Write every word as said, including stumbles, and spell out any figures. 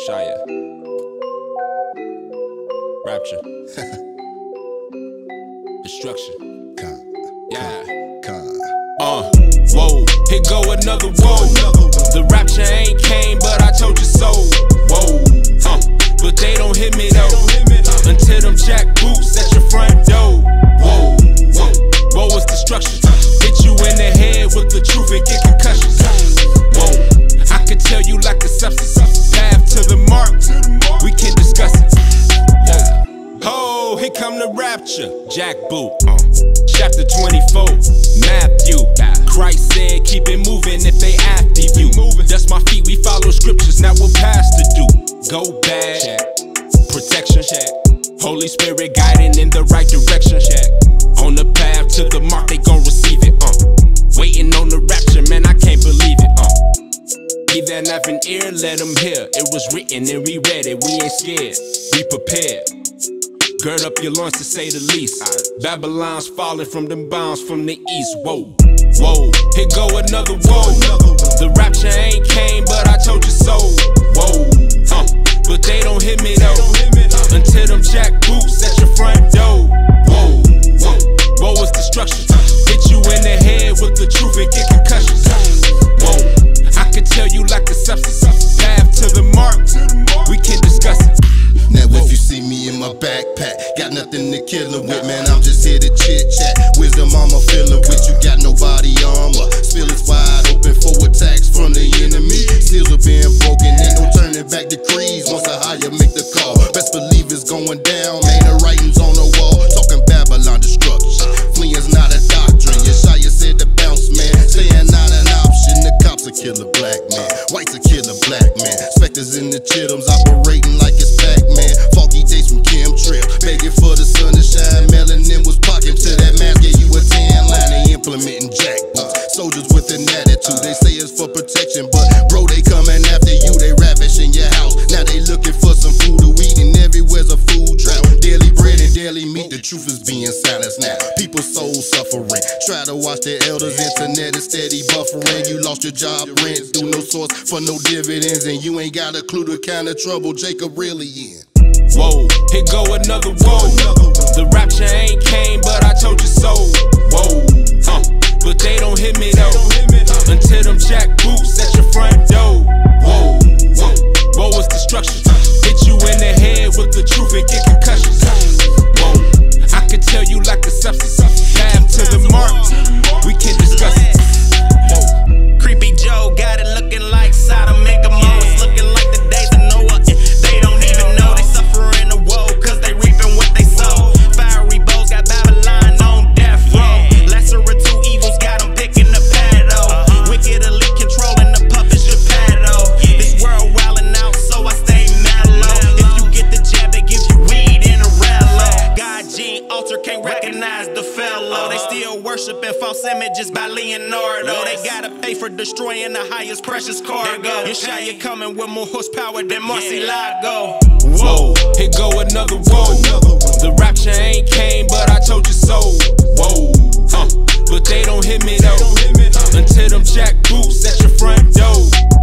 Shia. Rapture. Destruction. Con. Yeah. Con. Uh, whoa, here go another whoa. The rapture ain't came, but I told you so. Whoa, uh, but they don't hit me though. Until them jack boots at your front door. Whoa, whoa, whoa is destruction. Hit you in the head with the truth and get concussions. Whoa, I can tell you like a substance. Path to the mark, we can discuss it. Whoa, oh, here come the rapture. Jack boot, uh, chapter twenty-four, Matthew. Christ said keep it moving if they after you. That's my feet, we follow scriptures, not what pastor do. Go bad, check. Protection, check. Holy Spirit guiding in the right direction, check. On the path to the mark, they gon' receive it, uh. Waiting on the rapture, man, I can't believe it, uh. He that have an ear, let him hear. It was written and we read it, we ain't scared, we prepared. Gird up your loins to say the least. Babylon's falling from them bounds from the east. Whoa, whoa, here go another whoa. The rapture ain't came, but I told you so. Whoa, uh, but they don't hit me though. Until them jack boots at your front door. Whoa, whoa, whoa is destruction. Hit you in the head with the truth and get concussions. Whoa, I can tell you like a substance. Path to the mark, we can discuss it. Now if you see me in my backpack, got nothing to kill her with, man, I'm just here to chit chat. Wisdom I'ma fill her with, you got no body armor. Spill is wide open for attacks from the enemy. Seals are being broken, ain't no turning back decrees. Once I hire, make the call. Best believe it's going down, man, the writing's on the wall. Talking Babylon destruction, fleeing's not a doctrine. Yasharahla said to bounce, man, staying not an option. The cops will kill a black man, whites will kill a black man. Spectres in the chitums operating like it's Pac-Man. Foggy days from chemtrail, begging for the sun to shine. Melanin was pocket to that mask, gave you a tan line. They implementing jack boots, soldiers with an attitude. They say it's for protection, but bro, they coming after you. They ravishing your house, now they looking for some food to eat. And everywhere's a food drought, daily bread and daily meat. The truth is being silenced now, people's souls suffering. Try to watch their elders, internet is steady buffering. You lost your job, rent, do no source for no dividends. And you ain't got a clue the kind of trouble Jacob really in. Whoa, here go another whoa. The rapture ain't came, but I told you so. Whoa, uh, but they don't hit me though. Until them jack boots at your front door. Whoa, whoa, whoa is destruction. Hit you in the head with the truth and get concussions. Whoa, I can tell you like a substance. Path to the mark, we can discuss it. Whoa, Creepy Joe got it looking like Sodom and Gomorrah. It's looking like the days of Noah. They don't even know they suffering the woe, cause they reaping what they sow. Fiery bows got Babylon on death row. Lesser of two evils got them picking the paddle. Wicked elite controlling the puppets Geppetto. This world wildin' out, so I stay mellow. If you get the jab, they give you weed in a rello. God gene altar can't recognize the fellow. They still worshiping false images by Leonardo. They gotta pay for destroying the highest precious cargo. Yasharahla coming with more horsepower than Marcilago. Whoa, here go another whoa. The rapture ain't came, but I told you so. Whoa, uh, but they don't hit me though. Until them jack boots at your front door.